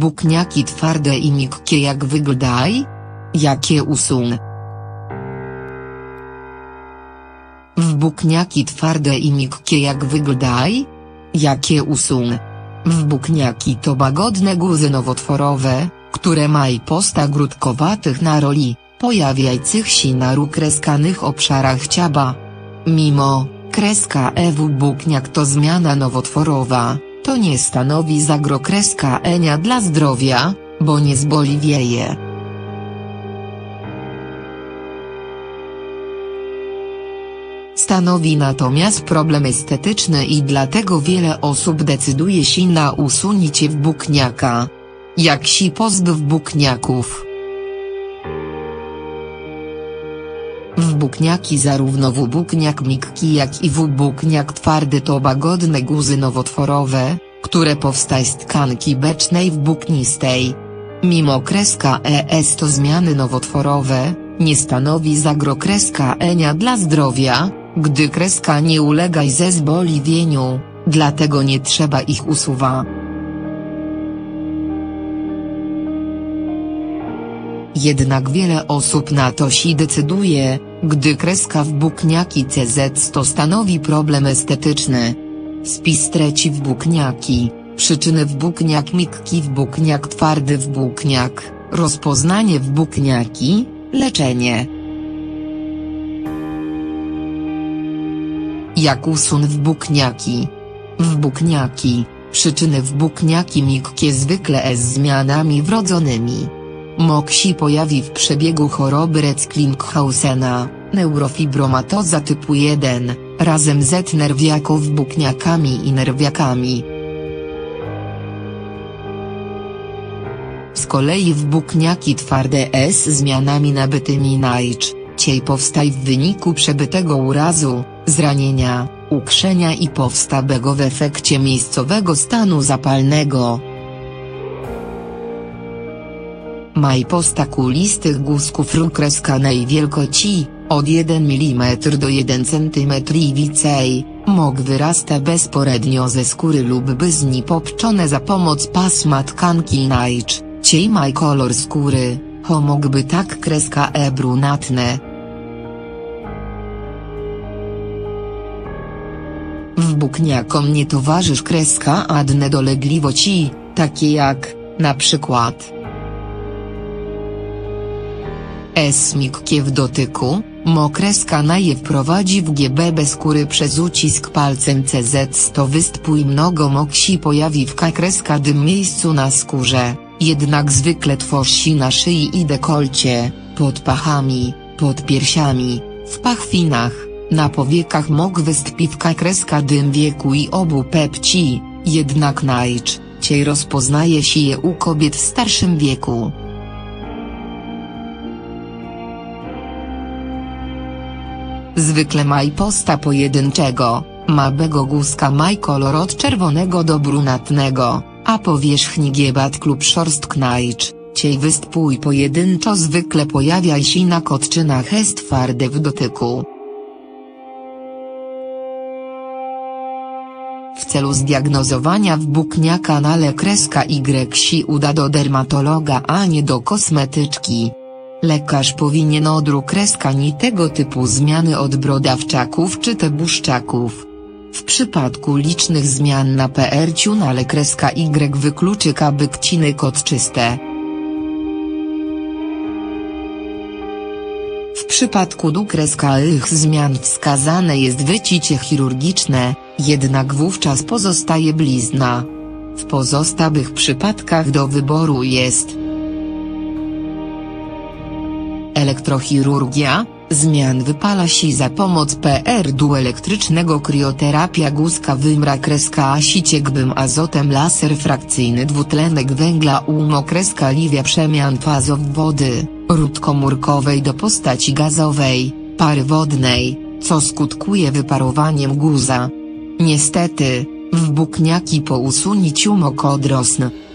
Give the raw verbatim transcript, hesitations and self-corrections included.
Włókniaki twarde i miękkie jak wyglądaj? Jakie usun? Włókniaki twarde i miękkie jak wyglądaj? Jakie usun? Włókniaki to łagodne guzy nowotworowe, które mają posta grudkowatych na roli, pojawiających się na ukreskanych obszarach ciała. Mimo, kreska E włókniak to zmiana nowotworowa, to nie stanowi zagrożenia dla zdrowia, bo nie zboliwieje. Stanowi natomiast problem estetyczny i dlatego wiele osób decyduje się na usunięcie włókniaka. Jak się pozbyć włókniaków? Włókniaki zarówno włókniak miękki jak i włókniak twardy to łagodne guzy nowotworowe, które powstają z tkanki becznej włóknistej. Mimo kreska E jest to zmiany nowotworowe, nie stanowi zagrożenia dla zdrowia, gdy kreska nie ulega zezboliwieniu, dlatego nie trzeba ich usuwać. Jednak wiele osób na to się decyduje, gdy kreska włókniaki C Z to stanowi problem estetyczny. Spis treści włókniaki, przyczyny włókniak miękki włókniak twardy włókniak, rozpoznanie włókniaki, leczenie. Jak usun włókniaki? Włókniaki, przyczyny włókniaki miękkie zwykle z zmianami wrodzonymi. Mogą się pojawi w przebiegu choroby Reckling-Hausena, neurofibromatoza typu jeden, razem z nerwiaków włókniakami i nerwiakami. Z kolei włókniaki twarde z zmianami nabytymi najczęściej powstają w wyniku przebytego urazu, zranienia, ukrzenia i powstałego w efekcie miejscowego stanu zapalnego. Maj posta kulistych guzków ukreskanej wielkości, od jeden milimetr do jeden centymetr i więcej, mógł wyrasta bezpośrednio ze skóry lub by z niej popczone za pomoc pasma tkanki najczęściej maj kolor skóry, ho mógłby tak kreska E brunatne. Włókniakom nie towarzysz kreska adne dolegliwości, takie jak, na przykład S miękkie w dotyku, mo kreska na je wprowadzi w G B B skóry przez ucisk palcem C Z to występuje mnogo moksi pojawi w K kreska dym miejscu na skórze, jednak zwykle tworzy się na szyi i dekolcie, pod pachami, pod piersiami, w pachwinach, na powiekach mógł wystąpić K kreska dym wieku i obu pepci, jednak najczęściej rozpoznaje się je u kobiet w starszym wieku. Zwykle maj posta pojedynczego, małego guzka maj kolor od czerwonego do brunatnego, a powierzchni giebat lub szorstk najczęściej występuje pojedynczo zwykle pojawia się na kotczynach jest twarde w dotyku. W celu zdiagnozowania włókniaka nale kreska Y się uda do dermatologa a nie do kosmetyczki. Lekarz powinien odru kreskani tego typu zmiany od brodawczaków czy tebuszczaków. W przypadku licznych zmian na P R ciu nale kreska Y wykluczy kabykciny kotczyste. W przypadku du kreska ich zmian wskazane jest wycięcie chirurgiczne, jednak wówczas pozostaje blizna. W pozostałych przypadkach do wyboru jest elektrochirurgia, zmian wypala się za pomoc P R du elektrycznego krioterapia guzka wymra kreska asiciekbym azotem laser frakcyjny dwutlenek węgla umo kreska liwia przemian fazow wody, ród komórkowej do postaci gazowej, pary wodnej, co skutkuje wyparowaniem guza. Niestety, włókniaki po usunięciu mogą odrosnąć.